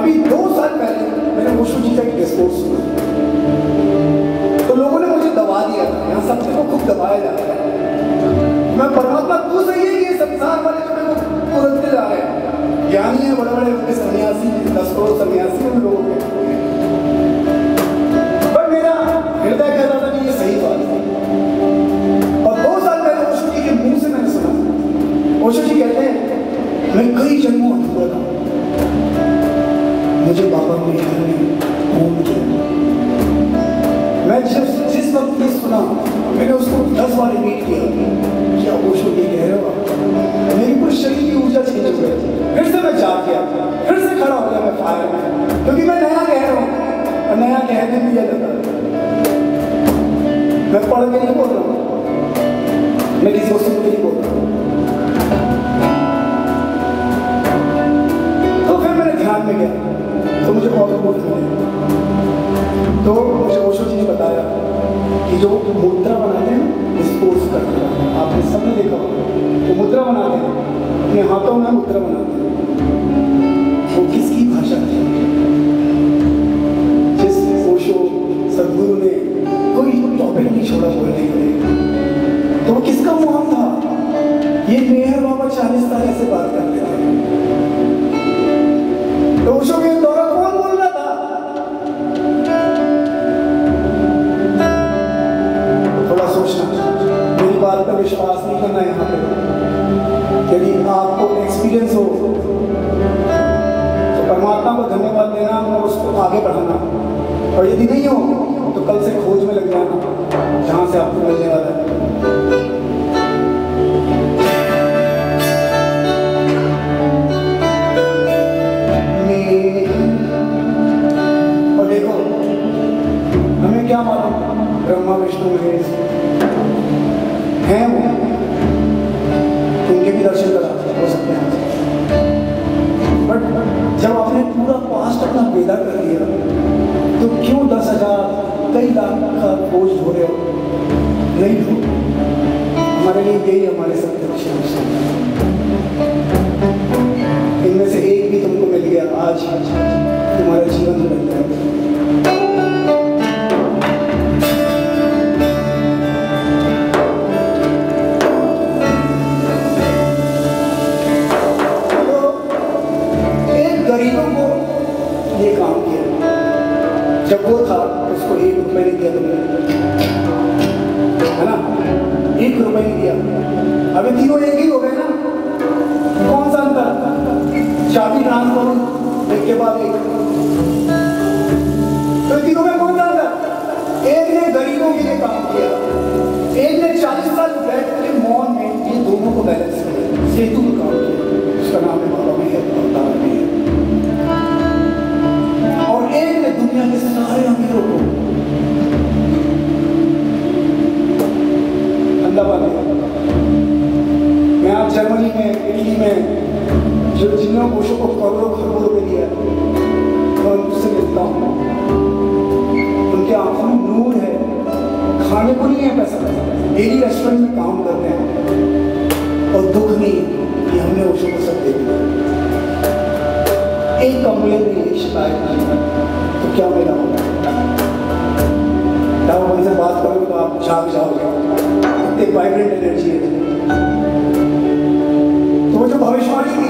अभी 2 साल पहले मैंने ओशो जी का एक डिस्कोर्स सुना, तो लोगों ने मुझे दबा दिया था। यहाँ सबसे को खूब दबाया जा रहा है, मैं परमात्मा तू सही है, ये संसार वाले जो मेरे को उड़ते जा रहे हैं, ज्ञानी है, बड़े बड़े उनके सन्यासी, 10 करोड़ सन्यासी उन लोगों के, पर मेरा हृदय कहता था कि ये सही बात है। और 2 साल पहले ओशो जी के मुंह से मैंने सुना, ओशो जी कहते हैं मैं कई जन्मों अधूरा था, मुझे बाबा के घर में घूम किया। मैं जिस वक्त ये सुना मैंने उसको 10 बार रिपीट किया, क्या ओशो ये कह रहे हो, मेरी पूरी शरीर की ऊर्जा चेंज हो गई। फिर से मैं जाग गया, फिर से खड़ा हो गया मैं फायर में, क्योंकि मैं नया कह रहा हूँ और नया कहने भी दिया जाता है। मैं पढ़ के नहीं बोल रहा हूँ, मैं किसी को सुन के नहीं बोल रहा हूँ। तो फिर मैंने ध्यान में गया तो मुझे और बोल मिले, तो मुझे ओशो जी ने बताया कि जो मुद्रा बनाते हैं डिस्पोज करते हैं, आपने सबने देखा होगा, वो मुद्रा बनाते हैं, अपने हाथों में मुद्रा बनाते हैं, वो किसकी भाषा थी? जिस ओशो सदगुरु ने कोई टॉपिक नहीं छोड़ा बोलने के लिए, तो वो किसका मुहाम था? ये मेहर बाबा 40 साल ऐसे बात करते थे, तो ओशो के दौरान कौन बोल रहा था? थोड़ा सोचना, मेरी बात पर विश्वास नहीं करना यहाँ पे। यदि आपको एक्सपीरियंस हो तो परमात्मा को धन्यवाद देना और उसको आगे बढ़ाना, और यदि नहीं हो तो कल से खोज में लग जाना जहाँ से आपको मिलने वाला है। और देखो हमें क्या मालूम, ब्रह्मा विष्णु महेश हैं, वो उनके भी दर्शन करा हो सकते हैं, बट जब आपने पूरा पास्ट अपना वेदा कर दिया तो क्यों 10,000 कई लाख का बोझ हो रहे हो? नहीं हो, हमारे लिए यही हमारे सत्य विषय, इनमें से एक भी तुमको मिल गया आज तुम्हारा जीवन बदल जाएगा। गरीबों को ये काम किया, जब वो था उसको 1 रुपये नहीं दिया तुमने, है ना, 1 रुपये नहीं दिया। अभी तीनों एक ही हो गए ना, कौन सा अंतर? चाबी ट्रांसफर एक के बाद एक, तो तीनों में कौन सा अंतर? एक ने गरीबों के लिए काम किया, एक ने 40 साल बैठ के मौन में ये दोनों को बैलेंस किया, सेतु का काम किया, उसका नाम है बाबा में है, और एक ने दुनिया के सारे अमीरों को अंधा बना दिया। मैं आज जर्मनी में, इटली में जो जिन्होंने ओशो को करोड़ों खरबों रुपए दिया, मैं उनसे मिलता हूँ, उनके आंखों में नूर है, खाने को नहीं है पैसा, डेली रेस्टोरेंट में काम करते हैं, और दुख नहीं कि हमने ओशो को सब दे दिया, एक कंप्लेन नहीं, एक शिकायत नहीं, तो क्या मेरा होगा? जब उनसे बात करोगे तो आप जाग जाओगे, इतने वाइब्रेंट एनर्जी है। तो वो जो भविष्यवाणी थी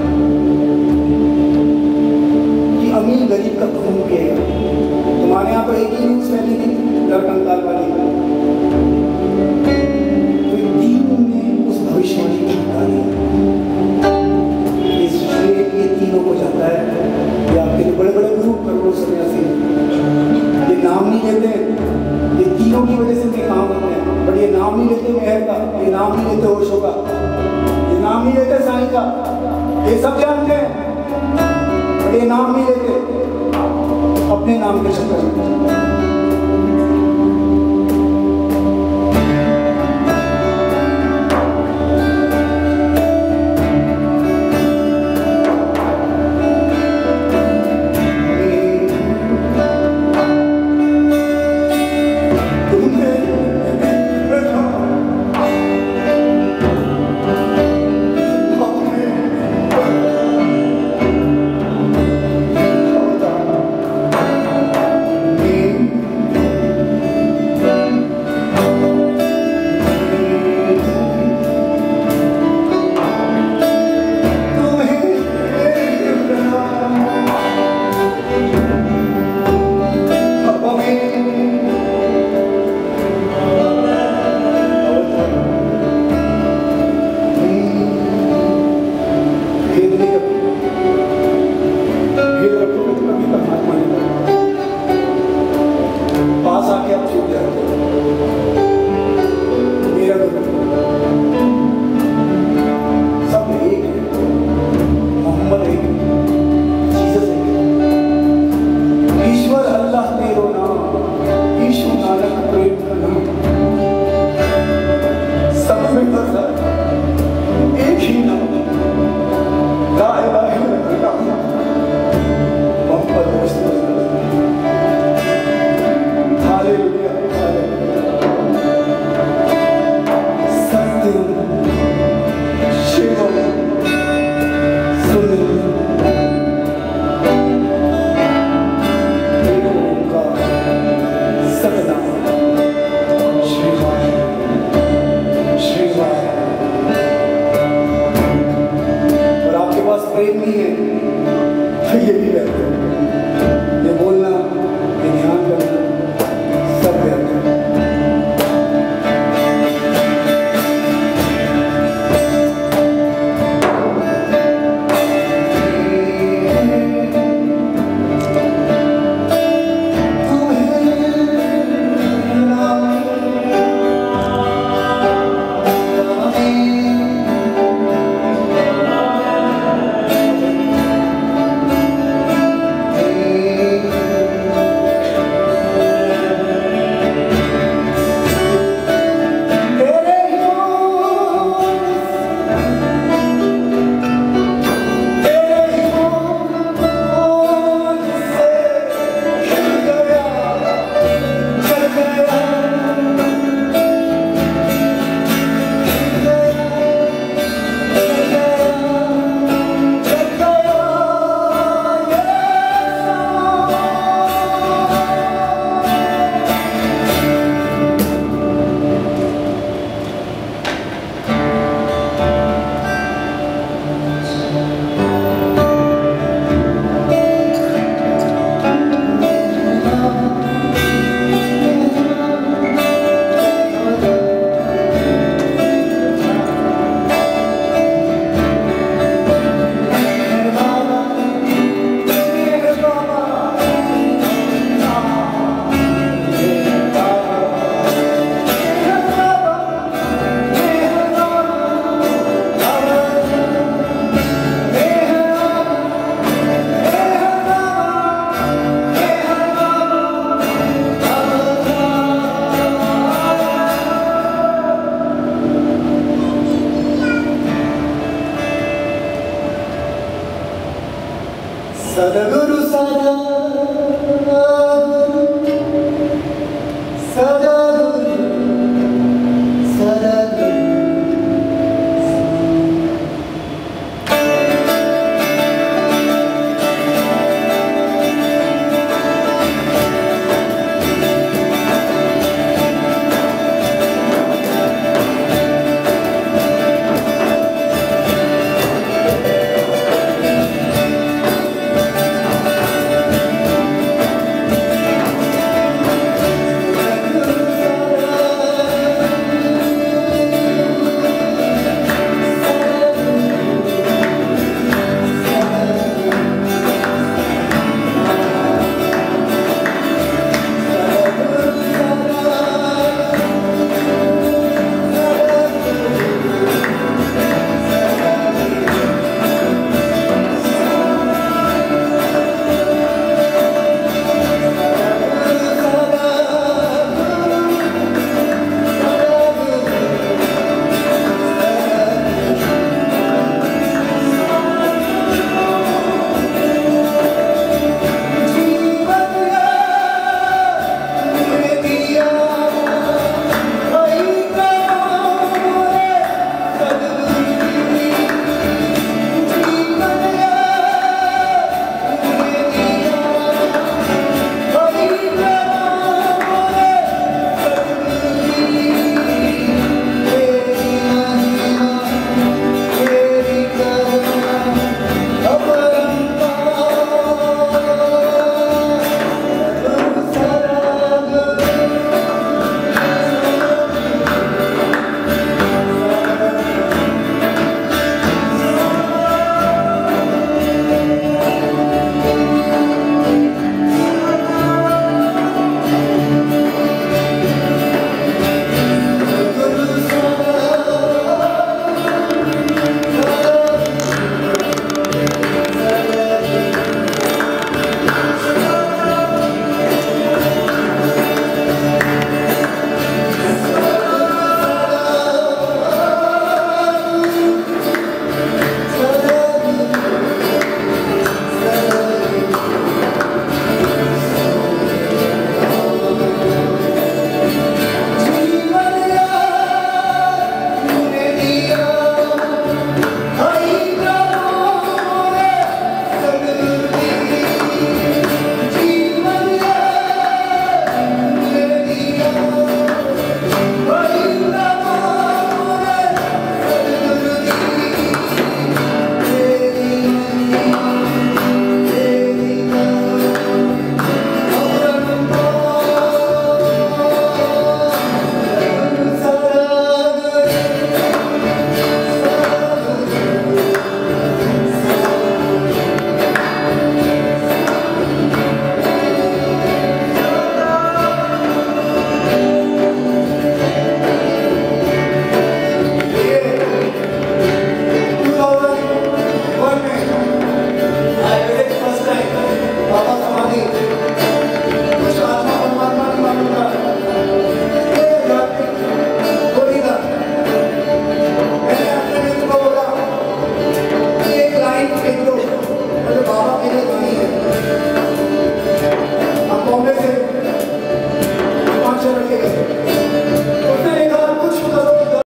कि अमीर गरीब का खून पिएगा, तुम्हारे यहाँ तो एक ही न्यूज फैली थी नरकंकाल वाली, तो तीनों ने उस भविष्यवाणी को हटा दिया। ये तीनों को जाता है, ये आपके जो बड़े बड़े गुरु करोड़ों सन्यासी ये नाम नहीं लेते, ये तीनों की वजह से इनके काम होते हैं, बट ये नाम नहीं लेते मेहर का, ये नाम नहीं लेते ओशो का, ये नाम नहीं लेते साईं का, ये सब जानते हैं, बट ये नाम नहीं लेते अपने नाम के चक्कर में। प्रेम नहीं है तो ये भी व्यर्थ है। ये बोलना, ये ध्यान करना सब व्यर्थ है। सदगुरु सदा